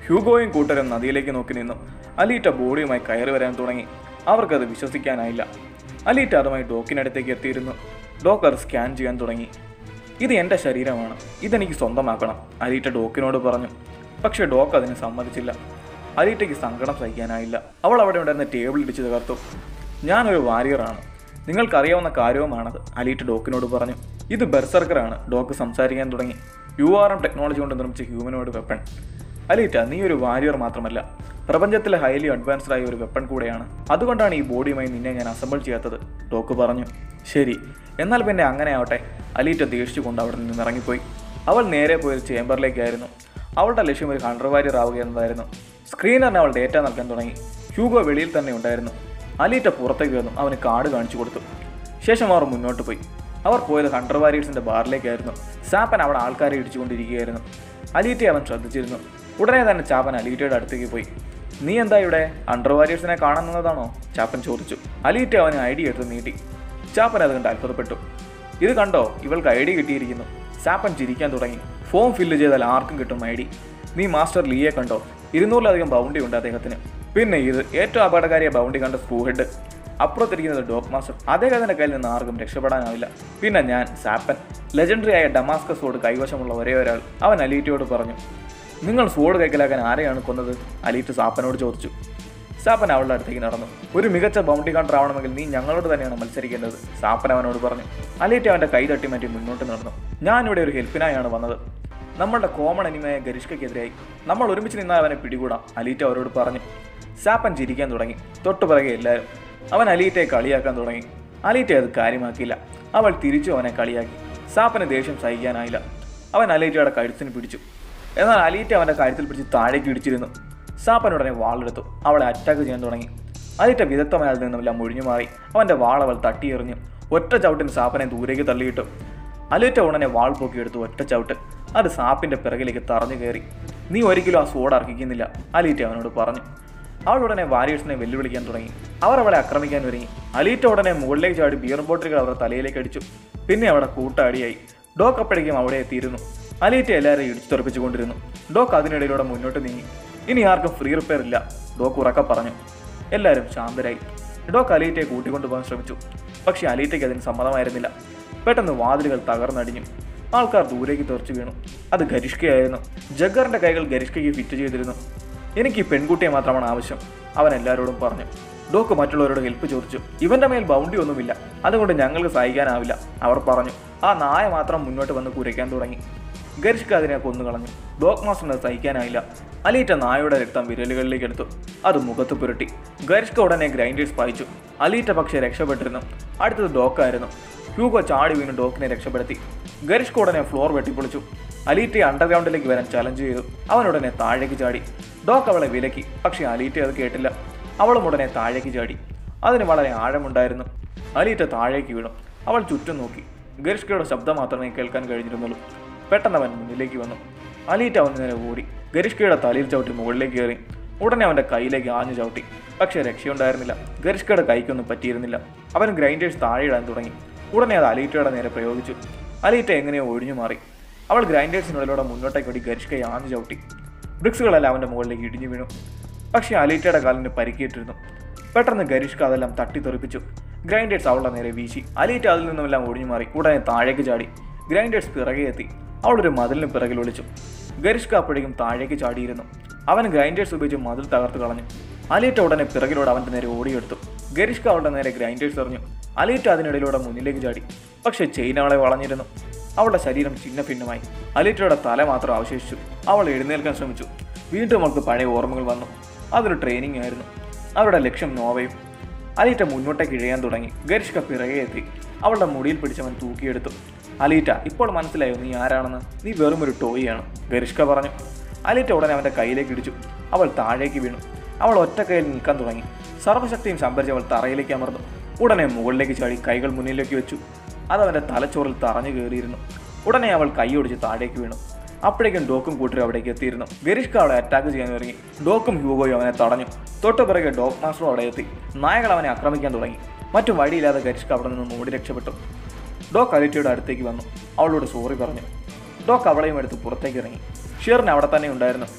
ഹ്യൂഗോയും കൂട്ടരും നദിയിലേക്ക് നോക്കി നിന്നു. അലീറ്റ ബോഡിയുമായി കയറി വരാൻ തുടങ്ങി. അവർക്കത് വിശ്വസിക്കാനായില്ല. അലീറ്റ അതുമായി ഡോക്കിനടുത്തേക്ക് എത്തിയിരുന്നു. ഡോക്ക് അത് സ്കാൻ ചെയ്യാൻ തുടങ്ങി. ഇത് എൻ്റെ ശരീരമാണ്, ഇതെനിക്ക് സ്വന്തമാക്കണം, അലീറ്റ ഡോക്കിനോട് പറഞ്ഞു. പക്ഷേ ഡോക്ക് അതിന് സമ്മതിച്ചില്ല. അലീറ്റയ്ക്ക് സങ്കടം സഹിക്കാനായില്ല. അവൾ അവിടെ ഉണ്ടായിരുന്ന ടേബിൾ ഇടിച്ച് തകർത്തു. ഞാനൊരു വാരിയറാണ്, നിങ്ങൾക്കറിയാവുന്ന കാര്യവുമാണത്, അലീറ്റ ഡോക്കിനോട് പറഞ്ഞു. ഇത് ബെർസർക്കറാണ്. ഡോക്ക് സംസാരിക്കാൻ തുടങ്ങി. URM ടെക്നോളജി കൊണ്ട് നിർമ്മിച്ച ഹ്യൂമനോയിഡ് വെപ്പൺ. അലീറ്റ, നീ ഒരു വാരിയർ മാത്രമല്ല, പ്രപഞ്ചത്തിലെ ഹൈലി അഡ്വാൻസ്ഡ് ആയ ഒരു വെപ്പൺ കൂടെയാണ്. അതുകൊണ്ടാണ് ഈ ബോഡിയുമായി നിന്നെ ഞാൻ അസംബിൾ ചെയ്യാത്തത്, ഡോക്ക് പറഞ്ഞു. ശരി, എന്നാൽ പിന്നെ അങ്ങനെ ആവട്ടെ. അലീറ്റ ദേഷിച്ചുകൊണ്ട് അവിടെ നിന്ന് ഇറങ്ങിപ്പോയി. അവൾ നേരെ പോയൊരു ചേംബറിലേക്കായിരുന്നു. അവളുടെ ലക്ഷ്യം ഒരു ഹണ്ടർ വാരിയർ ആവുക എന്നതായിരുന്നു. സ്ക്രീനറിന് അവൾ ഡേറ്റ നൽകാൻ തുടങ്ങി. ഹ്യൂഗോ വെളിയിൽ തന്നെ ഉണ്ടായിരുന്നു. അലീറ്റ പുറത്തേക്ക് വന്നു അവന് കാർഡ് കാണിച്ചു കൊടുത്തു. ശേഷം അവർ മുന്നോട്ട് പോയി. അവർ പോയത് ഹണ്ടർ വാരിയേഴ്സിന്റെ ബാറിലേക്കായിരുന്നു. ചാപ്പൻ അവിടെ ആൾക്കാരെ ഇടിച്ചുകൊണ്ടിരിക്കുകയായിരുന്നു. അലീറ്റയെ അവൻ ശ്രദ്ധിച്ചിരുന്നു. ഉടനെ തന്നെ ചാപ്പൻ അലീറ്റയുടെ അടുത്തേക്ക് പോയി. നീ എന്താ ഇവിടെ, ഹണ്ടർ വാരിയേഴ്സിനെ കാണുന്നതാണോ? ചാപ്പൻ ചോദിച്ചു. അലീറ്റ അവന് ID എടുത്ത് നീട്ടി. ചാപ്പൻ അത് കണ്ട് അത്ഭുതപ്പെട്ടു. ഇത് കണ്ടോ, ഇവൾക്ക് ID കിട്ടിയിരിക്കുന്നു. ചാപ്പൻ ചിരിക്കാൻ തുടങ്ങി. ഫോം ഫില്ല് ചെയ്താൽ ആർക്കും കിട്ടും ID. നീ മാസ്റ്റർ ലീയെ കണ്ടോ? 200-ലധികം ബൗണ്ടി ഉണ്ട് അദ്ദേഹത്തിന്. പിന്നെ ഇത് ഏറ്റവും അപകടകാരിയ ബൗണ്ടി കണ്ട സ്ക്രൂ ഹെഡ്. അപ്പുറത്തിരിക്കുന്നത് ഡോഗ് മാസ്റ്റർ. അദ്ദേഹത്തിൻ്റെ കയ്യിൽ നിന്ന് ആർക്കും രക്ഷപ്പെടാനാവില്ല. പിന്നെ ഞാൻ സാപ്പൻ, ലെജൻഡറി ആയ ഡമാസ്കസ് സോഡ് കൈവശമുള്ള ഒരേ ഒരാൾ, അവൻ അലീറ്റയോട് പറഞ്ഞു. നിങ്ങൾ സോഡ് കൈക്കലാക്കാൻ ആരെയാണ് കൊന്നത്? അലീറ്റ സാപ്പനോട് ചോദിച്ചു. സാപ്പൻ അവളുടെ അടുത്തേക്ക് നടന്നു. ഒരു മികച്ച ബൗണ്ടി കണ്ടർ ആവണമെങ്കിൽ നീ ഞങ്ങളോട് തന്നെയാണ് മത്സരിക്കേണ്ടത്, സാപ്പൻ അവനോട് പറഞ്ഞു. അലീറ്റ അവൻ്റെ കൈ തട്ടി മാറ്റി മുന്നോട്ട് നടന്നു. ഞാനിവിടെ ഒരു ഹെൽപ്പിനായാണ് വന്നത്. നമ്മളുടെ കോമൺ എനിമയായ ഗരിഷ്കയ്ക്കെതിരായി നമ്മൾ ഒരുമിച്ച് നിന്നാൽ അവനെ പിടികൂടാം, അലീറ്റ അവരോട് പറഞ്ഞു. സാപ്പൻ ചിരിക്കാൻ തുടങ്ങി. തൊട്ടുപിറകെ എല്ലാവരും. അവൻ അലീറ്റയെ കളിയാക്കാൻ തുടങ്ങി. അലീറ്റ അത് കാര്യമാക്കിയില്ല. അവൾ തിരിച്ചു അവനെ കളിയാക്കി. സാപ്പന് ദേഷ്യം സഹിക്കാനായില്ല. അവൻ അലീറ്റയുടെ കഴുത്തിന് പിടിച്ചു. എന്നാൽ അലീറ്റ അവൻ്റെ കഴുത്തിൽ പിടിച്ച് താഴേക്ക് ഇടിച്ചിരുന്നു. സാപ്പൻ ഉടനെ വാളെടുത്തു. അവളെ അറ്റാക്ക് ചെയ്യാൻ തുടങ്ങി. അലീറ്റ വിദഗ്ധമായ അതിൽ നിന്നുമെല്ലാം ഒഴിഞ്ഞു മാറി. അവൻ്റെ വാളവൾ തട്ടിയെറിഞ്ഞു. ഒറ്റ ചവിട്ടിന് സാപ്പനെ ദൂരേക്ക് തള്ളിയിട്ടു. അലീറ്റ ഉടനെ വാൾ പൊക്കിയെടുത്തു. ഒറ്റ ചവിട്ട്. അത് സാപ്പിൻ്റെ പിറകിലേക്ക് തറഞ്ഞു കയറി. നീ ഒരിക്കലും ആ സോഡ് അർഹിക്കുന്നില്ല, അലീറ്റ അവനോട് പറഞ്ഞു. അവൾ ഉടനെ വാരിയേഴ്സിനെ വെല്ലുവിളിക്കാൻ തുടങ്ങി. അവർ അവളെ ആക്രമിക്കാൻ ഒരുങ്ങി. അലീറ്റ ഉടനെ മുകളിലേക്ക് ചാടി ബിയർ ബോട്ടിലുകൾ അവരുടെ തലയിലേക്ക് അടിച്ചു. പിന്നെ അവിടെ കൂട്ടടിയായി. ഡോക്ക് അപ്പോഴേക്കും അവിടെ എത്തിയിരുന്നു. അലീറ്റ എല്ലാവരെയും ഇടിച്ചു തെറിപ്പിച്ചുകൊണ്ടിരുന്നു. ഡോക്ക് അതിനിടയിലൂടെ മുന്നോട്ട് നീങ്ങി. ഇനി ആർക്കും ഫ്രീ റിപ്പയർ ഇല്ല, ഡോക്ക് ഉറക്കെ പറഞ്ഞു. എല്ലാവരും ശാന്തരായി. ഡോക്ക് അലീറ്റയെ കൂട്ടിക്കൊണ്ടുപോകാൻ ശ്രമിച്ചു. പക്ഷേ അലീറ്റയ്ക്ക് അതിന് സമ്മതമായിരുന്നില്ല. പെട്ടെന്ന് വാതിലുകൾ തകർന്നടിഞ്ഞു. ആൾക്കാർ ദൂരേക്ക് തെറിച്ചു വീണു. അത് ഗരിഷ്കയായിരുന്നു. ജഗ്ഗറിന്റെ കൈകൾ ഗരിഷ്കയ്ക്ക് ഫിറ്റ് ചെയ്തിരുന്നു. എനിക്ക് ഈ പെൺകുട്ടിയെ മാത്രമാണ് ആവശ്യം, അവൻ എല്ലാവരോടും പറഞ്ഞു. ഡോക്ക് മറ്റുള്ളവരോട് ഹെൽപ്പ് ചോദിച്ചു. ഇവന്റെ മേൽ ബൗണ്ടി ഒന്നുമില്ല, അതുകൊണ്ട് ഞങ്ങൾക്ക് സഹിക്കാനാവില്ല, അവർ പറഞ്ഞു. ആ നായ മാത്രം മുന്നോട്ട് വന്ന് കുരയ്ക്കാൻ തുടങ്ങി. ഗരിഷ്ക അതിനെ കൊന്നുകളഞ്ഞു. ഡോഗ് മാസ്റ്ററിന് സഹിക്കാനായില്ല. അലീറ്റ നായയുടെ രക്തം വിരലുകളിലേക്ക് എടുത്തു. അത് മുഖത്ത് പുരട്ടി. ഗരിഷ്ക ഉടനെ ഗ്രൈൻഡേഴ്സ് പായിച്ചു. അലീറ്റ പക്ഷേ രക്ഷപ്പെട്ടിരുന്നു. അടുത്തത് ഡോക്കായിരുന്നു. ഹ്യൂഗോ ചാടി വീണ് ഡോക്കിനെ രക്ഷപ്പെടുത്തി. ഗരിഷ്ക ഉടനെ ഫ്ലോർ വെട്ടിപ്പൊളിച്ചു. അലീറ്റയെ അണ്ടർഗ്രൗണ്ടിലേക്ക് വരാൻ ചലഞ്ച് ചെയ്തു. അവനുടനെ താഴേക്ക് ചാടി. ഡോക്ക് അവളെ വിലക്കി. പക്ഷേ അലീറ്റ അത് കേട്ടില്ല. അവളും ഉടനെ താഴേക്ക് ചാടി. അതിന് വളരെ ആഴമുണ്ടായിരുന്നു. അലീറ്റ താഴേക്ക് വീണു. അവൾ ചുറ്റും നോക്കി. ഗരിഷ്കയുടെ ശബ്ദം മാത്രമേ കേൾക്കാൻ കഴിഞ്ഞിരുന്നുള്ളൂ. പെട്ടെന്ന് അവൻ മുന്നിലേക്ക് വന്നു. അലീറ്റ അവന് നേരെ ഓടി. ഗരിഷ്കയുടെ തലയിൽ ചവിട്ടി മുകളിലേക്ക് കയറി. ഉടനെ അവൻ്റെ കൈയിലേക്ക് ആഞ്ഞു ചവിട്ടി. പക്ഷേ രക്ഷയുണ്ടായിരുന്നില്ല. ഗരിഷ്കയുടെ കൈക്കൊന്നും പറ്റിയിരുന്നില്ല. അവൻ ഗ്രൈൻഡേഴ്സ് താഴെയിടാൻ തുടങ്ങി. ഉടനെ അത് അലീറ്റയുടെ നേരെ പ്രയോഗിച്ചു. അലീറ്റ എങ്ങനെയോ ഒഴിഞ്ഞു മാറി. അവൾ ഗ്രൈൻഡേഴ്സിനുള്ളിലൂടെ മുന്നോട്ടേക്ക് ഓടി ഗരിഷ്കയെ ആഞ്ഞു ചവിട്ടി. ബ്രിക്സുകളെല്ലാം അവൻ്റെ മുകളിലേക്ക് ഇടിഞ്ഞു വീണു. പക്ഷേ അലീറ്റയുടെ കാലിന് പരിക്കേറ്റിരുന്നു. പെട്ടെന്ന് ഗരിഷ്ക അതെല്ലാം തട്ടിത്തെറിപ്പിച്ചു. ഗ്രൈൻഡേഴ്സ് അവളുടെ നേരെ വീശി. അലീറ്റ അതിൽ നിന്നുമെല്ലാം ഒഴിഞ്ഞു മാറി. ഉടനെ താഴേക്ക് ചാടി. ഗ്രൈൻഡേഴ്സ് പിറകെ എത്തി. അവളൊരു മതിലിന് പിറകിൽ ഒളിച്ചു. ഗരിഷ്ക അപ്പോഴേക്കും താഴേക്ക് ചാടിയിരുന്നു. അവൻ ഗ്രൈൻഡേഴ്സ് ഉപയോഗിച്ച് മതിൽ തകർത്ത് കളഞ്ഞു. അലീറ്റ ഉടനെ പിറകിലൂടെ അവൻ്റെ നേരെ ഓടിയെടുത്തു. ഗരിഷ്ക അവളുടെ നേരെ ഗ്രൈൻഡേഴ്സ് എറിഞ്ഞു. അലീറ്റ അതിനിടയിലൂടെ മുന്നിലേക്ക് ചാടി. പക്ഷേ ചെയിൻ അവളെ വളഞ്ഞിരുന്നു. അവളുടെ ശരീരം ചിന്ന ഭിന്നമായി. അലീറ്റയുടെ തല മാത്രം അവശേഷിച്ചു. അവൾ എഴുന്നേൽക്കാൻ ശ്രമിച്ചു. വീണ്ടും അവൾക്ക് പഴയ ഓർമ്മകൾ വന്നു. അതൊരു ട്രെയിനിങ് ആയിരുന്നു. അവരുടെ ലക്ഷ്യം നോവയും. അലീറ്റ മുന്നോട്ടേക്ക് ഇഴയാൻ തുടങ്ങി. ഗരിഷ്ക പിറകെ എത്തി. അവളുടെ മുടിയിൽ പിടിച്ചവൻ തൂക്കിയെടുത്തു. അലീറ്റ, ഇപ്പോൾ മനസ്സിലായോ നീ ആരാണെന്ന്? നീ വെറും ഒരു ടോയിയാണ്, ഗരിഷ്ക പറഞ്ഞു. അലീറ്റ ഉടനെ അവൻ്റെ കയ്യിലേക്ക് ഇടിച്ചു. അവൾ താഴേക്ക് വീണു. അവൾ ഒറ്റ കൈയിൽ നിൽക്കാൻ തുടങ്ങി. സർവ്വശക്തിയും സംഭരിച്ച് അവൾ തറയിലേക്ക് അമർന്നു. ഉടനെ മുകളിലേക്ക് ചാടി കൈകൾ മുന്നിലേക്ക് വെച്ചു. അതവൻ്റെ തലച്ചോറിൽ തറഞ്ഞു കയറിയിരുന്നു. ഉടനെ അവൾ കൈയൊടിച്ച് താഴേക്ക് വീണു. അപ്പോഴേക്കും ഡോക്കും കൂട്ടരും അവിടേക്ക് എത്തിയിരുന്നു. ഗരിഷ്ക അവളെ അറ്റാക്ക് ചെയ്യാൻ തുടങ്ങി. ഡോക്കും ഹ്യൂഗോയും അവനെ തടഞ്ഞു. തൊട്ടുപിറകെ ഡോഗ് മാസ്റ്ററും അവിടെ എത്തി. നായകൾ അവനെ ആക്രമിക്കാൻ തുടങ്ങി. മറ്റു വഴിയില്ലാതെ ഗരിഷ്ക അവിടെ നിന്ന് ഓടി രക്ഷപ്പെട്ടു. ഡോക്ക് അലീറ്റയുടെ അടുത്തേക്ക് വന്നു. അവളോട് സോറി പറഞ്ഞു. ഡോക്ക് അവളെയും എടുത്ത് പുറത്തേക്ക് ഇറങ്ങി. ഷിയറിന് അവിടെ തന്നെ ഉണ്ടായിരുന്നു.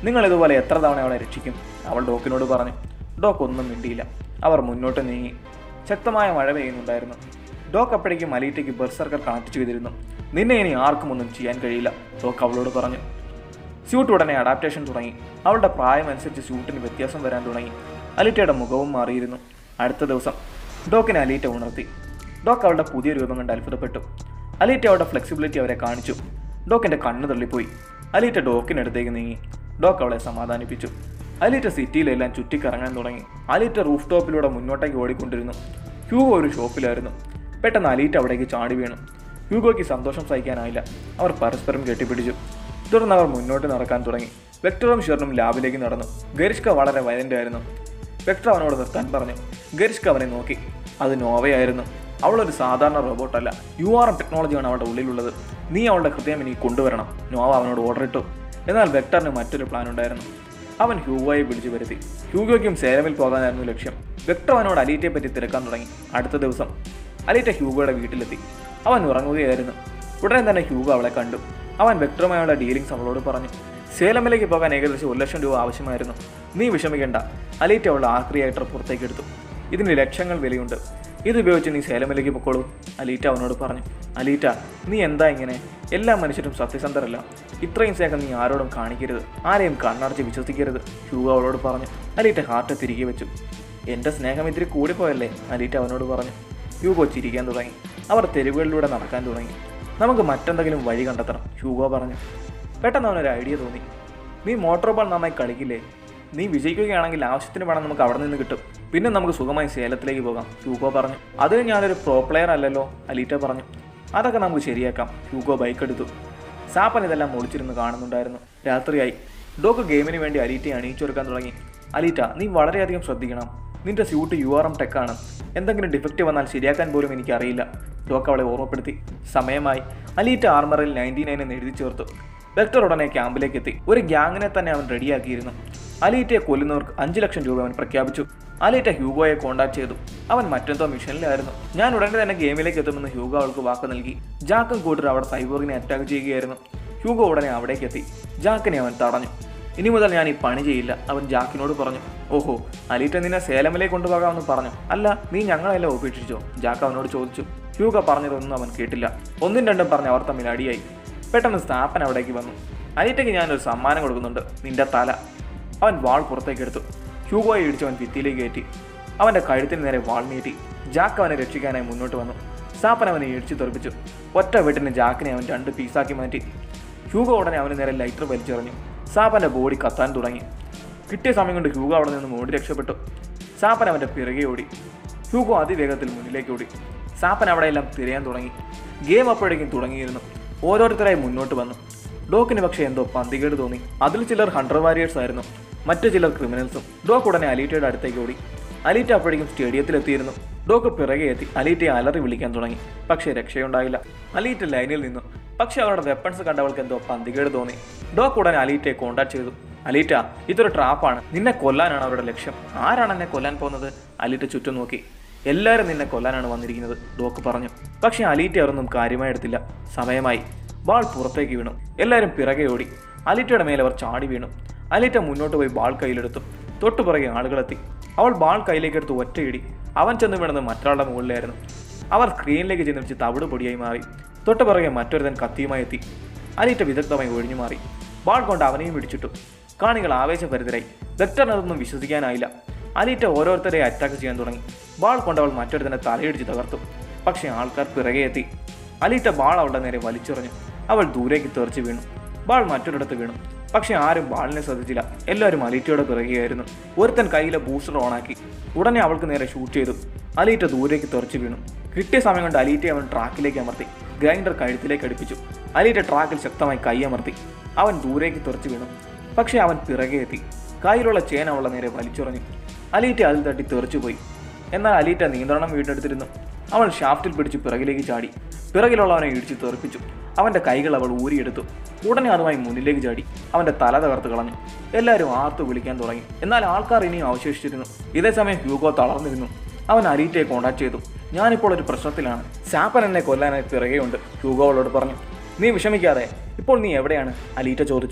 നിങ്ങൾ ഇതുപോലെ എത്ര തവണ അവളെ രക്ഷിക്കും? അവൾ ഡോക്കിനോട് പറഞ്ഞു. ഡോക്ക് ഒന്നും മിണ്ടിയില്ല. അവർ മുന്നോട്ട് നീങ്ങി. ശക്തമായ മഴ പെയ്യുന്നുണ്ടായിരുന്നു. ഡോക്ക് അപ്പോഴേക്കും അലീറ്റയ്ക്ക് ബെർസർക്കർ കണക്ട് ചെയ്തിരുന്നു. നിന്നെ ഇനി ആർക്കും ഒന്നും ചെയ്യാൻ കഴിയില്ല, ഡോക്ക് അവളോട് പറഞ്ഞു. സ്യൂട്ട് ഉടനെ അഡാപ്റ്റേഷൻ തുടങ്ങി. അവളുടെ പ്രായമനുസരിച്ച് സ്യൂട്ടിന് വ്യത്യാസം വരാൻ തുടങ്ങി. അലീറ്റയുടെ മുഖവും മാറിയിരുന്നു. അടുത്ത ദിവസം ഡോക്കിനെ അലീറ്റ ഉണർത്തി. ഡോക്ക് അവളുടെ പുതിയ രൂപം കണ്ട് അത്ഭുതപ്പെട്ടു. അലീറ്റ അവളുടെ ഫ്ലെക്സിബിലിറ്റി അവരെ കാണിച്ചു. ഡോക്കിൻ്റെ കണ്ണ് തള്ളിപ്പോയി. അലീറ്റ ഡോക്കിനടുത്തേക്ക് നീങ്ങി. ഡോക്ക് അവളെ സമാധാനിപ്പിച്ചു. അലീറ്റ സിറ്റിയിലെല്ലാം ചുറ്റിക്കറങ്ങാൻ തുടങ്ങി. അലീറ്റ റൂഫ് ടോപ്പിലൂടെ മുന്നോട്ടേക്ക് ഓടിക്കൊണ്ടിരുന്നു. ഹ്യൂഗോ ഒരു ഷോപ്പിലായിരുന്നു. പെട്ടെന്ന് അലീറ്റ അവിടേക്ക് ചാടി വീണു. ഹ്യൂഗോയ്ക്ക് സന്തോഷം സഹിക്കാനായില്ല. അവർ പരസ്പരം കെട്ടിപ്പിടിച്ചു. തുടർന്ന് അവർ മുന്നോട്ട് നടക്കാൻ തുടങ്ങി. വെക്ടറും ഷെറിനും ലാബിലേക്ക് നടന്നു. ഗരിഷ്ക വളരെ വയലന്റ് ആയിരുന്നു. വെക്ടർ അവനോട് നിർത്താൻ പറഞ്ഞു. ഗരിഷ്ക അവനെ നോക്കി. അത് നോവയായിരുന്നു. അവളൊരു സാധാരണ റോബോട്ടല്ല. URM ടെക്നോളജിയാണ് അവളുടെ ഉള്ളിലുള്ളത്. നീ അവളുടെ ഹൃദയം എനിക്ക് കൊണ്ടുവരണം, നോവ അവനോട് ഓർഡർ ഇട്ടു. എന്നാൽ വെക്ടറിന് മറ്റൊരു പ്ലാൻ ഉണ്ടായിരുന്നു. അവൻ ഹ്യൂഗോയെ വിളിച്ചു വരുത്തി. ഹ്യൂഗോയ്ക്കും സേലമിൽ പോകാനായിരുന്നു ലക്ഷ്യം. വെക്ടർ അവനോട് അലീറ്റയെ പറ്റി തിരക്കാൻ തുടങ്ങി. അടുത്ത ദിവസം അലീറ്റ ഹ്യൂഗോയുടെ വീട്ടിലെത്തി. അവൻ ഉറങ്ങുകയായിരുന്നു. ഉടനെ തന്നെ ഹ്യൂഗോ അവളെ കണ്ടു. അവൻ വെക്ടറുമായുള്ള ഡീലിങ്സ് അവളോട് പറഞ്ഞു. സേലമിലേക്ക് പോകാൻ ഏകദേശം 1 ലക്ഷം രൂപ ആവശ്യമായിരുന്നു. നീ വിഷമിക്കേണ്ട, അലീറ്റ അവളുടെ ആക്രിയേറ്റർ പുറത്തേക്ക് എടുത്തു. ഇതിന് ലക്ഷങ്ങൾ വിലയുണ്ട്. ഇതുപയോഗിച്ച് നീ സേലമിലേക്ക് പൊക്കോളൂ, അലീറ്റ അവനോട് പറഞ്ഞു. അലീറ്റ, നീ എന്താ ഇങ്ങനെ? എല്ലാ മനുഷ്യരും സത്യസന്ധരല്ല. ഇത്രയും സ്നേഹം നീ ആരോടും കാണിക്കരുത്, ആരെയും കണ്ണടച്ച് വിശ്വസിക്കരുത്, ഹ്യൂഗോ അവളോട് പറഞ്ഞു. അലീറ്റ ഹാർട്ട് തിരികെ വെച്ചു. എൻ്റെ സ്നേഹം ഇത്തിരി കൂടിപ്പോയല്ലേ, അലീറ്റ അവനോട് പറഞ്ഞു. ഹ്യൂഗോ ചിരിക്കാൻ തുടങ്ങി. അവർ തെരുവുകളിലൂടെ നടക്കാൻ തുടങ്ങി. നമുക്ക് മറ്റെന്തെങ്കിലും വഴി കണ്ടെത്തണം, ഹ്യൂഗോ പറഞ്ഞു. പെട്ടെന്ന് അവനൊരു ഐഡിയ തോന്നി. നീ മോട്ടോർ ബോൾ നന്നായി കളിക്കില്ലേ? നീ വിജയിക്കുകയാണെങ്കിൽ ആവശ്യത്തിന് പണം നമുക്ക് അവിടെ നിന്ന് കിട്ടും. പിന്നെ നമുക്ക് സുഖമായി സേലത്തിലേക്ക് പോകാം, ഹ്യൂഗോ പറഞ്ഞു. അത് ഞാനൊരു പ്രോ പ്ലെയർ അല്ലല്ലോ, അലീറ്റ പറഞ്ഞു. അതൊക്കെ നമുക്ക് ശരിയാക്കാം, ഹ്യൂഗോ ബൈക്ക് എടുത്തു. സാപ്പൻ ഇതെല്ലാം ഒളിച്ചിരുന്ന് കാണുന്നുണ്ടായിരുന്നു. രാത്രിയായി. ഡോക്ക് ഗെയിമിന് വേണ്ടി അലീറ്റയെ അണിയിച്ചൊരുക്കാൻ തുടങ്ങി. അലീറ്റ, നീ വളരെയധികം ശ്രദ്ധിക്കണം. നിന്റെ സ്യൂട്ട് URM ടെക്കാണ്. എന്തെങ്കിലും ഡിഫക്റ്റ് വന്നാൽ ശരിയാക്കാൻ പോലും എനിക്കറിയില്ല, ഡോക്ക് അവളെ ഓർമ്മപ്പെടുത്തി. സമയമായി. അലീറ്റ ആർമറിൽ 99 എന്ന് എഴുതി ചേർത്തു. വെക്ടർ ഉടനെ ക്യാമ്പിലേക്ക് എത്തി. ഒരു ഗ്യാങ്ങിനെ തന്നെ അവൻ റെഡിയാക്കിയിരുന്നു. അലീറ്റയെ കൊല്ലുന്നവർക്ക് 5 ലക്ഷം രൂപ അവൻ പ്രഖ്യാപിച്ചു. അലീറ്റ ഹ്യൂഗോയെ കോൺടാക്ട് ചെയ്തു. അവൻ മറ്റെന്തോ മിഷനിലായിരുന്നു. ഞാൻ ഉടനെ തന്നെ ഗെയിമിലേക്ക് എത്തുമെന്ന് ഹ്യൂഗോ അവൾക്ക് വാക്ക് നൽകി. ജാക്കും കൂട്ടർ അവിടെ സൈബോർഗിനെ അറ്റാക്ക് ചെയ്യുകയായിരുന്നു. ഹ്യൂഗോ ഉടനെ അവിടേക്ക് എത്തി. ജാക്കിനെ അവൻ തടഞ്ഞു. ഇനി മുതൽ ഞാൻ ഈ പണി ചെയ്യില്ല, അവൻ ജാക്കിനോട് പറഞ്ഞു. ഓഹോ, അലീറ്റ നിന്നെ സേലമിലേക്ക് കൊണ്ടുപോകാമെന്ന് പറഞ്ഞു. അല്ല, നീ ഞങ്ങളെല്ലാം ഉപേക്ഷിച്ചോ, ജാക്ക് അവനോട് ചോദിച്ചു. ഹ്യൂഗോ പറഞ്ഞതൊന്നും അവൻ കേട്ടില്ല. 1ഉം 2ഉം പറഞ്ഞ് അവർ തമ്മിൽ അടിയായി. പെട്ടെന്ന് സ്ഥാപൻ അവിടേക്ക് വന്നു. അലീറ്റയ്ക്ക് ഞാനൊരു സമ്മാനം കൊടുക്കുന്നുണ്ട്, നിന്റെ തല. അവൻ വാൾ പുറത്തേക്ക് എടുത്തു. ഹ്യൂഗോയെ ഇടിച്ച് അവൻ ഭിത്തിയിലേക്ക് കയറ്റി. അവൻ്റെ കഴുത്തിന് നേരെ വാൾ നീട്ടി. ജാക്ക് അവനെ രക്ഷിക്കാനായി മുന്നോട്ട് വന്നു. സാപ്പൻ അവനെ ഇടിച്ചു തെറിപ്പിച്ചു. ഒറ്റ വെട്ടിന് ജാക്കിനെ അവൻ 2 പീസാക്കി മാറ്റി. ഹ്യൂഗോ ഉടനെ അവന് നേരെ ലൈറ്റർ വലിച്ചെറിഞ്ഞു. സാപ്പൻ്റെ ബോഡി കത്താൻ തുടങ്ങി. കിട്ടിയ സമയം കൊണ്ട് ഹ്യൂഗോ അവിടെ നിന്ന് ഓടി രക്ഷപ്പെട്ടു. സാപ്പൻ അവൻ്റെ പിറകെ ഓടി. ഹ്യൂഗോ അതിവേഗത്തിൽ മുന്നിലേക്ക് ഓടി. സാപ്പൻ അവിടെയെല്ലാം തിരയാൻ തുടങ്ങി. ഗെയിം അപ്പോഴേക്കും തുടങ്ങിയിരുന്നു. ഓരോരുത്തരായി മുന്നോട്ട് വന്നു. ഡോക്കിന് പക്ഷേ എന്തോ പന്തികേട് തോന്നി. അതിൽ ചിലർ ഹണ്ടർ വാരിയേഴ്സ് ആയിരുന്നു, മറ്റു ചിലർ ക്രിമിനൽസും. ഡോക്ക് ഉടനെ അലീറ്റയുടെ അടുത്തേക്ക് ഓടി. അലീറ്റ അപ്പോഴേക്കും സ്റ്റേഡിയത്തിലെത്തിയിരുന്നു. ഡോക്ക് പിറകെ എത്തി അലീറ്റയെ അലറി വിളിക്കാൻ തുടങ്ങി. പക്ഷേ രക്ഷയുണ്ടായില്ല. അലീറ്റ ലൈനിൽ നിന്നു. പക്ഷേ അവരുടെ വെപ്പൺസ് കണ്ടവൾക്ക് എന്തോ പന്തികേട് തോന്നി. ഡോക്ക് ഉടനെ അലീറ്റയെ കോൺടാക്ട് ചെയ്തു. അലീറ്റ, ഇതൊരു ട്രാപ്പാണ്. നിന്നെ കൊല്ലാനാണ് അവരുടെ ലക്ഷ്യം. ആരാണ് എന്നെ കൊല്ലാൻ പോകുന്നത്? അലീറ്റ ചുറ്റും നോക്കി. എല്ലാവരും നിന്നെ കൊല്ലാനാണ് വന്നിരിക്കുന്നത്, ഡോക്ക് പറഞ്ഞു. പക്ഷേ അലീറ്റ അവരൊന്നും കാര്യമായി എടുത്തില്ല. സമയമായി. ബാൾ പുറത്തേക്ക് വീണു. എല്ലാവരും പിറകെ ഓടി. അലീറ്റയുടെ മേലെ അവർ ചാടി വീണു. അലീറ്റ മുന്നോട്ട് പോയി ബാൾ കയ്യിലെടുത്തു. തൊട്ടുപിറകെ ആളുകളെത്തി. അവൾ ബാൾ കയ്യിലേക്കെടുത്ത് ഒറ്റയിടി. അവൻ ചെന്ന് വീണത് മറ്റൊരാളുടെ മുകളിലായിരുന്നു. അവർ സ്ക്രീനിലേക്ക് ചെന്ന് വെച്ച് തവിട് പൊടിയായി മാറി. തൊട്ടുപിറകെ മറ്റൊരുതൻ കത്തിയുമായി എത്തി. അലീറ്റ വിദഗ്ധമായി ഒഴിഞ്ഞു മാറി. ബാൾ കൊണ്ട് അവനെയും പിടിച്ചിട്ടു. കാണികൾ ആവേശഭരിതരായി. വെക്ടറിനതൊന്നും വിശ്വസിക്കാനായില്ല. അലീറ്റ ഓരോരുത്തരെ അറ്റാക്ക് ചെയ്യാൻ തുടങ്ങി. ബാൾ കൊണ്ടവൾ മറ്റൊരുതനെ തലയിടിച്ച് തകർത്തു. പക്ഷേ ആൾക്കാർ പിറകെ എത്തി. അലീറ്റ ബാൾ അവളുടെ നേരെ വലിച്ചെറിഞ്ഞു. അവൾ ദൂരേക്ക് തെറിച്ച് വീണു. ബാൾ മറ്റൊരിടത്ത് വീണു. പക്ഷെ ആരും ബാളിനെ ശ്രദ്ധിച്ചില്ല. എല്ലാവരും അലീറ്റയുടെ പിറകെയായിരുന്നു. ഒരുത്തൻ കയ്യിലെ ബൂസ്റ്റർ ഓണാക്കി. ഉടനെ അവൾക്ക് നേരെ ഷൂട്ട് ചെയ്തു. അലീറ്റ ദൂരേക്ക് തെറിച്ച് വീണു. കിട്ടിയ സമയം കൊണ്ട് അലീറ്റയെ അവൻ ട്രാക്കിലേക്ക് അമർത്തി. ഗ്രൈൻഡർ കഴുത്തിലേക്ക് അടുപ്പിച്ചു. അലീറ്റ ട്രാക്കിൽ ശക്തമായി കൈ അമർത്തി. അവൻ ദൂരേക്ക് തെറിച്ച് വീണു. പക്ഷേ അവൻ പിറകെ എത്തി. കയ്യിലുള്ള ചെയിൻ അവളുടെ നേരെ വലിച്ചെറിഞ്ഞു. അലീറ്റ അതിൽ തട്ടി തെറിച്ചുപോയി. എന്നാൽ അലീറ്റ നിയന്ത്രണം വീണ്ടെടുത്തിരുന്നു. അവൾ ഷാഫ്റ്റിൽ പിടിച്ച് പിറകിലേക്ക് ചാടി. പിറകിലുള്ളവനെ ഇടിച്ച് തെറിപ്പിച്ചു. അവൻ്റെ കൈകൾ അവൾ ഊരിയെടുത്തു. ഉടനെ അതുമായി മുന്നിലേക്ക് ചാടി. അവൻ്റെ തല തകർത്ത് കളഞ്ഞു. എല്ലാവരും ആർത്തു വിളിക്കാൻ തുടങ്ങി. എന്നാൽ ആൾക്കാർ ഇനിയും അവശേഷിച്ചിരുന്നു. ഇതേസമയം ഹ്യൂഗോ തളർന്നിരുന്നു. അവൻ അലീറ്റയെ കോൺടാക്ട് ചെയ്തു. ഞാനിപ്പോൾ ഒരു പ്രശ്നത്തിലാണ്. സാപ്പൻ എന്നെ കൊല്ലാനായി പിറകെയുണ്ട്, ഹ്യൂഗോ അവളോട് പറഞ്ഞു. നീ വിഷമിക്കാതെ. ഇപ്പോൾ നീ എവിടെയാണ്? അലീറ്റ ചോദിച്ചു.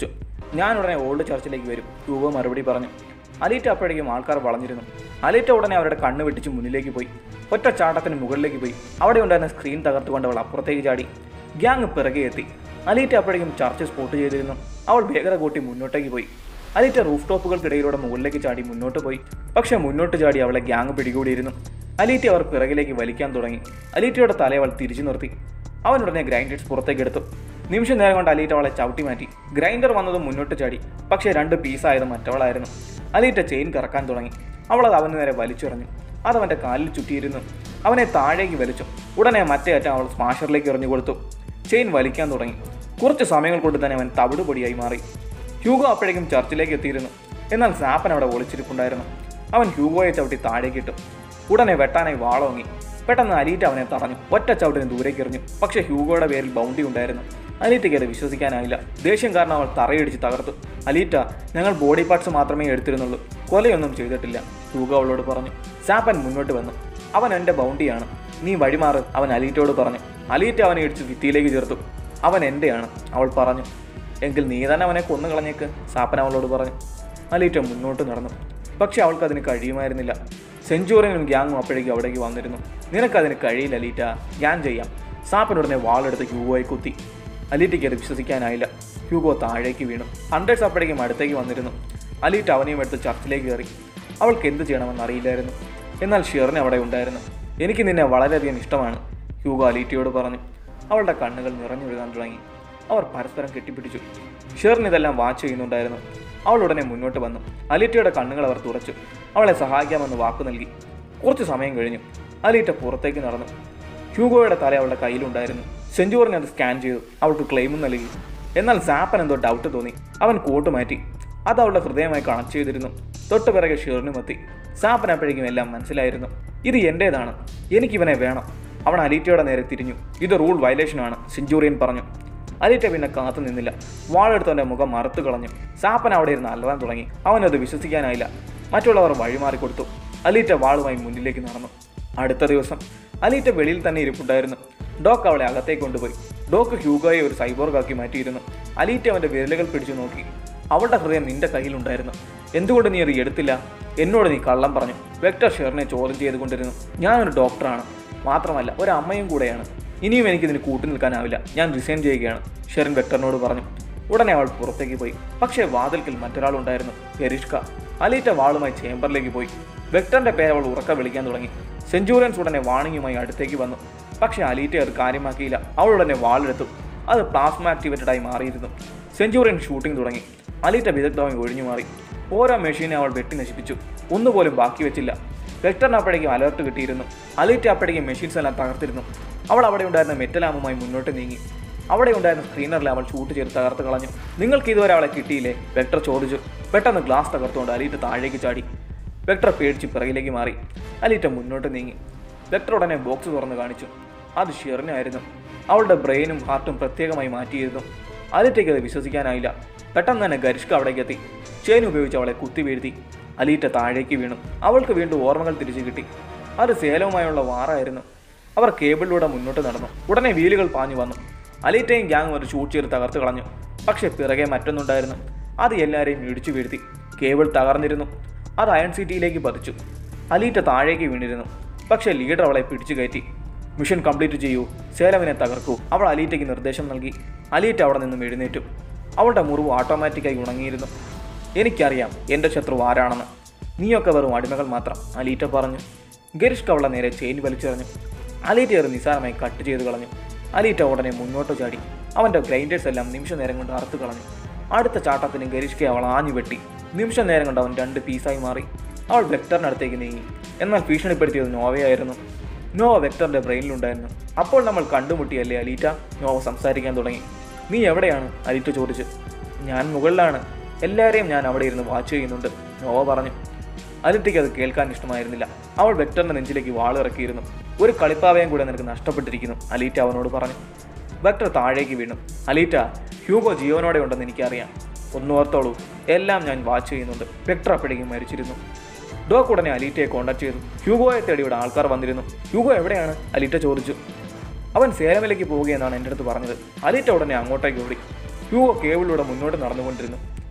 ഞാൻ ഉടനെ ഓൾഡ് ചർച്ചിലേക്ക് വരും, ഹ്യൂഗോ മറുപടി പറഞ്ഞു. അലീറ്റ അപ്പോഴേക്കും ആൾക്കാർ വളഞ്ഞിരുന്നു. അലീറ്റ ഉടനെ അവരുടെ കണ്ണ് വെട്ടിച്ച് മുന്നിലേക്ക് പോയി. ഒറ്റ ചാട്ടത്തിന് മുകളിലേക്ക് പോയി. അവിടെ ഉണ്ടായിരുന്ന സ്ക്രീൻ തകർത്തുകൊണ്ട് അവൾ അപ്പുറത്തേക്ക് ചാടി. ഗ്യാങ് പിറകെ എത്തി. അലീറ്റ അപ്പോഴേക്കും ചർച്ച് സ്പോട്ട് ചെയ്തിരുന്നു. അവൾ വേഗത കൂട്ടി മുന്നോട്ടേക്ക് പോയി. അലീറ്റ റൂഫ് ടോപ്പുകൾക്കിടയിലൂടെ മുകളിലേക്ക് ചാടി മുന്നോട്ട് പോയി. പക്ഷെ മുന്നോട്ട് ചാടി അവളെ ഗ്യാങ് പിടികൂടിയിരുന്നു. അലീറ്റ അവർ പിറകിലേക്ക് വലിക്കാൻ തുടങ്ങി. അലീറ്റയുടെ തല അവൾ തിരിച്ചു നിർത്തി. അവനുടനെ ഗ്രൈൻഡേഴ്സ് പുറത്തേക്ക് എടുത്തു. നിമിഷം നേരം കൊണ്ട് അലീറ്റ അവളെ ചവിട്ടി മാറ്റി. ഗ്രൈൻഡർ വന്നതും മുന്നോട്ട് ചാടി. പക്ഷേ 2 പീസായത് മറ്റവളായിരുന്നു. അലീറ്റ ചെയിൻ കറക്കാൻ തുടങ്ങി. അവളത് അവന് നേരെ വലിച്ചെറിഞ്ഞു. അതവൻ്റെ കാലിൽ ചുറ്റിയിരുന്നു. അവനെ താഴേക്ക് വലിച്ചു. ഉടനെ മറ്റേ അറ്റം അവൾ സ്മാഷറിലേക്ക് എറിഞ്ഞു കൊടുത്തു. ചെയിൻ വലിക്കാൻ തുടങ്ങി. കുറച്ച് സമയങ്ങൾ കൊണ്ട് തന്നെ അവൻ തവിടുപൊടിയായി മാറി. ഹ്യൂഗോ അപ്പോഴേക്കും ചർച്ചിലേക്ക് എത്തിയിരുന്നു. എന്നാൽ സാപ്പൻ അവിടെ ഒളിച്ചിരിപ്പുണ്ടായിരുന്നു. അവൻ ഹ്യൂഗോയെ ചവിട്ടി താഴേക്കിട്ടു. ഉടനെ വെട്ടാനായി വാളോങ്ങി. പെട്ടെന്ന് അലീറ്റ അവനെ തടഞ്ഞു. ഒറ്റ ചവിട്ടിന് ദൂരേക്ക് എറിഞ്ഞു. പക്ഷേ ഹ്യൂഗോയുടെ പേരിൽ ബൗണ്ടി ഉണ്ടായിരുന്നു. അലീറ്റയ്ക്ക് അത് വിശ്വസിക്കാനായില്ല. ദേഷ്യം കാരണം അവൾ തറയിടിച്ച് തകർത്തു. അലീറ്റ, ഞങ്ങൾ ബോഡി പാർട്സ് മാത്രമേ എടുത്തിരുന്നുള്ളൂ, കൊലയൊന്നും ചെയ്തിട്ടില്ല, ഹ്യൂഗോ അവളോട് പറഞ്ഞു. സാപ്പൻ മുന്നോട്ട് വന്നു. അവൻ എൻ്റെ ബൗണ്ടിയാണ്, നീ വഴിമാറ്, അവൻ അലീറ്റയോട് പറഞ്ഞു. അലീറ്റ അവനെ ഇടിച്ച് ഭിത്തിയിലേക്ക് ചേർത്തു. അവൻ എൻ്റെയാണ്, അവൾ പറഞ്ഞു. എങ്കിൽ നീ തന്നെ അവനെ കൊന്നുകളഞ്ഞേക്ക്, സാപ്പൻ അവളോട് പറഞ്ഞു. അലീറ്റ മുന്നോട്ട് നടന്നു. പക്ഷെ അവൾക്കതിന് കഴിയുമായിരുന്നില്ല. സെഞ്ചൂറിയനും ഗ്യാങ്ങും അപ്പോഴേക്കും അവിടേക്ക് വന്നിരുന്നു. നിനക്കതിന് കഴിയില്ല അലീറ്റ, ഞാൻ ചെയ്യാം. സാപ്പനുടനെ വാളെടുത്ത് ഹ്യൂഗോയെ കുത്തി. അലീറ്റയ്ക്ക് അത് വിശ്വസിക്കാനായില്ല. ഹ്യൂഗോ താഴേക്ക് വീണു. ഹണ്ടേഴ്സ് അപ്പോഴേക്കും അടുത്തേക്ക് വന്നിരുന്നു. അലീറ്റ അവനെയും എടുത്ത് ചർച്ചിലേക്ക് കയറി. അവൾക്ക് എന്ത് ചെയ്യണമെന്ന് അറിയില്ലായിരുന്നു. എന്നാൽ ഷിയറിന് അവിടെ ഉണ്ടായിരുന്നു. എനിക്ക് നിന്നെ വളരെയധികം ഇഷ്ടമാണ്, ഹ്യൂഗോ അലീറ്റയോട് പറഞ്ഞു. അവളുടെ കണ്ണുകൾ നിറഞ്ഞൊഴുകാൻ തുടങ്ങി. അവർ പരസ്പരം കെട്ടിപ്പിടിച്ചു. ഷിയറിന് ഇതെല്ലാം വാച്ച് ചെയ്യുന്നുണ്ടായിരുന്നു. അവൾ ഉടനെ മുന്നോട്ട് വന്നു. അലീറ്റയുടെ കണ്ണുകൾ അവർ തുറച്ചു. അവളെ സഹായിക്കാമെന്ന് വാക്കു നൽകി. കുറച്ച് സമയം കഴിഞ്ഞു. അലീറ്റ പുറത്തേക്ക് നടന്നു. ഹ്യൂഗോയുടെ തല അവളുടെ കയ്യിലുണ്ടായിരുന്നു. സെഞ്ചൂറിനെ അത് സ്കാൻ ചെയ്തു. അവൾക്ക് ക്ലെയിമും നൽകി. എന്നാൽ സാപ്പൻ എന്തോ ഡൗട്ട് തോന്നി. അവൻ കോട്ട് മാറ്റി. അത് അവളുടെ ഹൃദയമായി കണക്ട് ചെയ്തിരുന്നു. തൊട്ടു പിറകെ ഷിയറിനും എത്തി. സാപ്പൻ അപ്പോഴേക്കും എല്ലാം മനസ്സിലായിരുന്നു. ഇത് എൻ്റേതാണ്, എനിക്കിവനെ വേണം. അവൻ അലീറ്റയുടെ നേരെ തിരിഞ്ഞു. ഇത് റൂൾ വയലേഷനാണ്, സെഞ്ചൂറിയൻ പറഞ്ഞു. അലീറ്റ പിന്നെ കാത്തു നിന്നില്ല. വാളെടുത്തവൻ്റെ മുഖം മറുത്തു കളഞ്ഞു. സാപ്പൻ അവിടെ ഇരുന്ന് അലറാൻ തുടങ്ങി. അവനത് വിശ്വസിക്കാനായില്ല. മറ്റുള്ളവർ വഴിമാറിക്കൊടുത്തു. അലീറ്റ വാളുമായി മുന്നിലേക്ക് നടന്നു. അടുത്ത ദിവസം അലീറ്റ വെളിയിൽ തന്നെ ഇരിപ്പുണ്ടായിരുന്നു. ഡോക്ക് അവളെ അകത്തേക്ക് കൊണ്ടുപോയി. ഡോക്ക് ഹ്യൂഗോയെ ഒരു സൈബോർഗാക്കി മാറ്റിയിരുന്നു. അലീറ്റ അവൻ്റെ വിരലുകൾ പിടിച്ചു നോക്കി. അവളുടെ ഹൃദയം നിന്റെ കയ്യിലുണ്ടായിരുന്നു, എന്തുകൊണ്ട് നീ അത് എടുത്തില്ല? എന്നോട് നീ കള്ളം പറഞ്ഞു, വെക്ടർ ഷെറിനെ ചോദ്യം ചെയ്തുകൊണ്ടിരുന്നു. ഞാനൊരു ഡോക്ടറാണ്, മാത്രമല്ല ഒരു അമ്മയും കൂടെയാണ്. ഇനിയും എനിക്കിതിന് കൂട്ടു നിൽക്കാനാവില്ല, ഞാൻ റിസൈൻ ചെയ്യുകയാണ്, ഷെറിൻ വെക്ടറിനോട് പറഞ്ഞു. ഉടനെ അവൾ പുറത്തേക്ക് പോയി. പക്ഷേ വാതിൽക്കൽ മറ്റൊരാളുണ്ടായിരുന്നു, ഗരിഷ്ക. അലീറ്റ വാളുമായി ചേംബറിലേക്ക് പോയി. വെക്ടറിന്റെ പേര് അവൾ ഉറക്ക വിളിക്കാൻ തുടങ്ങി. സെഞ്ചൂറിയൻസ് ഉടനെ വാണിങ്ങുമായി അടുത്തേക്ക് വന്നു. പക്ഷേ അലീറ്റ അത് കാര്യമാക്കിയില്ല. അവൾ ഉടനെ വാളെടുത്തു. അത് പ്ലാസ്മ ആക്ടിവേറ്റഡായി മാറിയിരുന്നു. സെഞ്ചൂറിയൻ ഷൂട്ടിംഗ് തുടങ്ങി. അലീറ്റ വിദഗ്ധമായി ഒഴിഞ്ഞു മാറി. ഓരോ മെഷീനെ അവൾ വെട്ടി നശിപ്പിച്ചു. ഒന്നുപോലും ബാക്കി വെച്ചില്ല. വെക്ടറിന് അപ്പോഴേക്കും അലർട്ട് കിട്ടിയിരുന്നു. അലീറ്റ അപ്പോഴേക്കും മെഷീൻസ് എല്ലാം തകർത്തിരുന്നു. അവൾ അവിടെ ഉണ്ടായിരുന്ന മെറ്റലാമുമായി മുന്നോട്ട് നീങ്ങി. അവിടെ ഉണ്ടായിരുന്ന സ്ക്രീനറിൽ അവൾ ഷൂട്ട് ചെയ്ത് തകർത്ത് കളഞ്ഞു. നിങ്ങൾക്ക് ഇതുവരെ അവളെ കിട്ടിയില്ലേ? വെക്ടർ ചോദിച്ചു. പെട്ടെന്ന് ഗ്ലാസ് തകർത്തുകൊണ്ട് അലീറ്റ താഴേക്ക് ചാടി. വെക്ടർ പേടിച്ച് പിറകിലേക്ക് മാറി. അലീറ്റ മുന്നോട്ട് നീങ്ങി. വെക്ടർ ഉടനെ ബോക്സ് തുറന്ന് കാണിച്ചു. അത് ഷിയറിനായിരുന്നു. അവളുടെ ബ്രെയിനും ഹാർട്ടും പ്രത്യേകമായി മാറ്റിയിരുന്നു. അലീറ്റയ്ക്ക് അത് വിശ്വസിക്കാനായില്ല. പെട്ടെന്ന് തന്നെ ഗരിഷ്ക അവിടേക്ക് എത്തി. ചെയിൻ ഉപയോഗിച്ച് അവളെ കുത്തി വീഴ്ത്തി. അലീറ്റ താഴേക്ക് വീണു. അവൾക്ക് വീണ്ടും ഓർമ്മകൾ തിരിച്ചു കിട്ടി. അത് സേലവുമായുള്ള വാറായിരുന്നു. അവർ കേബിളിലൂടെ മുന്നോട്ട് നടന്നു. ഉടനെ വീലുകൾ പാഞ്ഞു വന്നു. അലീറ്റയും ഗ്യാങ്ങും ഒരു ഷൂട്ട് ചെയ്ത് തകർത്ത് കളഞ്ഞു. പക്ഷേ പിറകെ മറ്റൊന്നുണ്ടായിരുന്നു. അത് എല്ലാവരെയും ഇടിച്ചു വീഴ്ത്തി. കേബിൾ തകർന്നിരുന്നു. അത് അയൺ സിറ്റിയിലേക്ക് പതിച്ചു. അലീറ്റ താഴേക്ക് വീണിരുന്നു. പക്ഷേ ലീഡർ അവളെ പിടിച്ചു കയറ്റി. മിഷൻ കംപ്ലീറ്റ് ചെയ്യൂ, സേലവിനെ തകർക്കൂ, അവൾ അലീറ്റയ്ക്ക് നിർദ്ദേശം നൽകി. അലീറ്റ അവിടെ നിന്നും എഴുന്നേറ്റു. അവളുടെ മുറിവ് ഓട്ടോമാറ്റിക്കായി ഉണങ്ങിയിരുന്നു. എനിക്കറിയാം എൻ്റെ ശത്രു ആരാണെന്ന്, നീയൊക്കെ വെറും അടിമകൾ മാത്രം, അലീറ്റ പറഞ്ഞു. ഗരിഷ്ക അവളെ നേരെ ചെയിൻ വലിച്ചെറിഞ്ഞു. അലീറ്റ ഒരു നിസാരമായി കട്ട് ചെയ്ത് കളഞ്ഞു. അലീറ്റ ഉടനെ മുന്നോട്ട് ചാടി. അവൻ്റെ ഗ്രൈൻഡേഴ്സ് എല്ലാം നിമിഷ നേരം കൊണ്ട് അറുത്ത് കളഞ്ഞു. അടുത്ത ചാട്ടത്തിന് ഗരിഷ്കയെ അവൾ ആഞ്ഞു വെട്ടി. നിമിഷ നേരം കൊണ്ട് അവൻ 2 പീസായി മാറി. അവൾ വെക്ടറിനടുത്തേക്ക് നീങ്ങി. എന്നാൽ ഭീഷണിപ്പെടുത്തിയത് നോവയായിരുന്നു. നോവ വെക്ടറിൻ്റെ ബ്രെയിനിലുണ്ടായിരുന്നു. അപ്പോൾ നമ്മൾ കണ്ടുമുട്ടിയല്ലേ അലീറ്റ? നോവ സംസാരിക്കാൻ തുടങ്ങി. നീ എവിടെയാണ്? അലീറ്റ ചോദിച്ചു. ഞാൻ മുകളിലാണ്, എല്ലാവരെയും ഞാൻ അവിടെ ഇരുന്ന് വാച്ച് ചെയ്യുന്നുണ്ട്, നോവ പറഞ്ഞു. അലീറ്റയ്ക്ക് അത് കേൾക്കാൻ ഇഷ്ടമായിരുന്നില്ല. അവൾ വെക്ടറിൻ്റെ നെഞ്ചിലേക്ക് വാളിറക്കിയിരുന്നു. ഒരു കളിപ്പാവയും കൂടെ നിനക്ക് നഷ്ടപ്പെട്ടിരിക്കുന്നു, അലീറ്റ അവനോട് പറഞ്ഞു. വെക്ടർ താഴേക്ക് വീണു. അലീറ്റ, ഹ്യൂഗോ ജീവനോടെ ഉണ്ടെന്ന് എനിക്കറിയാം, ഒന്നോർത്തോളൂ, എല്ലാം ഞാൻ വാച്ച് ചെയ്യുന്നുണ്ട്. വെക്ടർ അപ്പോഴേക്കും മരിച്ചിരുന്നു. ഡോക്ക് ഉടനെ അലീറ്റയെ കോൺടാക്ട് ചെയ്തു. ഹ്യൂഗോയെ തേടി ഇവിടെ ആൾക്കാർ വന്നിരുന്നു. ഹ്യൂഗോ എവിടെയാണ്? അലീറ്റ ചോദിച്ചു. അവൻ സേലമിലേക്ക് പോവുകയെന്നാണ് എൻ്റെ അടുത്ത് പറഞ്ഞത്. അലീറ്റ ഉടനെ അങ്ങോട്ടേക്ക് ഓടി. ഹ്യൂഗോ കേബിളിലൂടെ മുന്നോട്ട് നടന്നുകൊണ്ടിരുന്നു.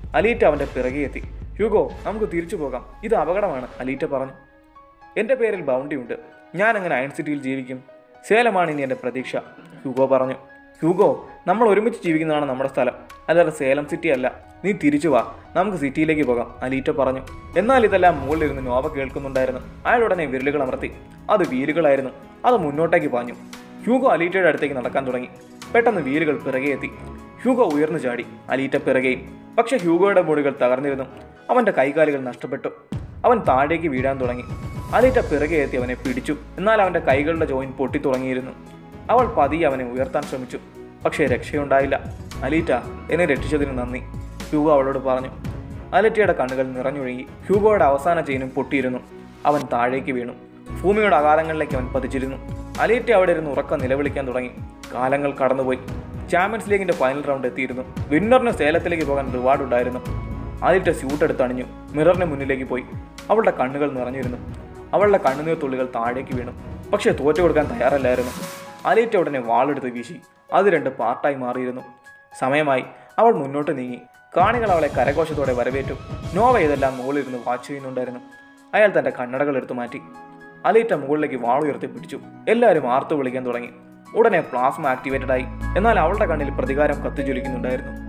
അലീറ്റ അവൻ്റെ പിറകെ എത്തി. ഹ്യൂഗോ, നമുക്ക് തിരിച്ചു പോകാം, ഇത് അപകടമാണ്, അലീറ്റ പറഞ്ഞു. എൻ്റെ പേരിൽ ബൗണ്ടി ഉണ്ട്, ഞാൻ അങ്ങനെ അയൺ സിറ്റിയിൽ ജീവിക്കും. സേലമാണ് ഇനി എൻ്റെ പ്രതീക്ഷ, ഹ്യൂഗോ പറഞ്ഞു. ഹ്യൂഗോ, നമ്മൾ ഒരുമിച്ച് ജീവിക്കുന്നതാണ് നമ്മുടെ സ്ഥലം, അല്ലാതെ സേലം സിറ്റി അല്ല. നീ തിരിച്ചു വാ, നമുക്ക് സിറ്റിയിലേക്ക് പോകാം, അലീറ്റ പറഞ്ഞു. എന്നാൽ ഇതെല്ലാം മുകളിലിരുന്ന് നോവ കേൾക്കുന്നുണ്ടായിരുന്നു. അയാൾ ഉടനെ വിരലുകൾ അമർത്തി. അത് വീലുകളായിരുന്നു. അത് മുന്നോട്ടേക്ക് പാഞ്ഞു. ഹ്യൂഗോ അലീറ്റയുടെ അടുത്തേക്ക് നടക്കാൻ തുടങ്ങി. പെട്ടെന്ന് വീലുകൾ പിറകെ എത്തി. ഹ്യൂഗോ ഉയർന്നു ചാടി, അലീറ്റ പിറകെയും. പക്ഷെ ഹ്യൂഗോയുടെ മുടികൾ തകർന്നിരുന്നു. അവൻ്റെ കൈകാലുകൾ നഷ്ടപ്പെട്ടു. അവൻ താഴേക്ക് വീഴാൻ തുടങ്ങി. അലീറ്റ പിറകെ എത്തി അവനെ പിടിച്ചു. എന്നാൽ അവൻ്റെ കൈകളുടെ ജോയിൻ പൊട്ടി തുടങ്ങിയിരുന്നു. അവൾ പതിയെ അവനെ ഉയർത്താൻ ശ്രമിച്ചു. പക്ഷേ രക്ഷയുണ്ടായില്ല. അലീറ്റ, എന്നെ രക്ഷിച്ചതിന് നന്ദി, ഹ്യൂഗോ അവളോട് പറഞ്ഞു. അലീറ്റയുടെ കണ്ണുകൾ നിറഞ്ഞൊഴുകി. ഹ്യൂഗോയുടെ അവസാന ചെയിനും പൊട്ടിയിരുന്നു. അവൻ താഴേക്ക് വീണു. ഭൂമിയുടെ അകാലങ്ങളിലേക്ക് അവൻ പതിച്ചിരുന്നു. അലീറ്റ അവിടെ ഇരുന്ന് ഉറക്കം നിലവിളിക്കാൻ തുടങ്ങി. കാലങ്ങൾ കടന്നുപോയി. ചാമ്പ്യൻസ് ലീഗിന്റെ ഫൈനൽ റൗണ്ട് എത്തിയിരുന്നു. വിന്നറിന് സേലത്തിലേക്ക് പോകാൻ റിവാർഡ് ഉണ്ടായിരുന്നു. അലീറ്റ സ്യൂട്ട് എടുത്തണിഞ്ഞു. മിററിന് മുന്നിലേക്ക് പോയി. അവളുടെ കണ്ണുകൾ നിറഞ്ഞിരുന്നു. അവളുടെ കണ്ണുനീർ തുള്ളികൾ താഴേക്ക് വീണു. പക്ഷേ തോറ്റു കൊടുക്കാൻ തയ്യാറല്ലായിരുന്നു. അലീറ്റ ഉടനെ വാളെടുത്ത് വീശി. അത് 2 പാർട്ടായി മാറിയിരുന്നു. സമയമായി. അവൾ മുന്നോട്ട് നീങ്ങി. കാണികൾ അവളെ കരഘോഷത്തോടെ വരവേറ്റു. നോവ ഇതെല്ലാം മുകളിലിരുന്ന് വാച്ച് ചെയ്യുന്നുണ്ടായിരുന്നു. അയാൾ തൻ്റെ കണ്ണടകൾ എടുത്തു മാറ്റി. അലീറ്റ മുകളിലേക്ക് വാളുയർത്തി പിടിച്ചു. എല്ലാവരും ആർത്തു വിളിക്കാൻ തുടങ്ങി. ഉടനെ പ്ലാസ്മ ആക്ടിവേറ്റഡ് ആയി. എന്നാൽ അവളുടെ കണ്ണിൽ പ്രതികാരം കത്തിജ്വലിക്കുന്നുണ്ടായിരുന്നു.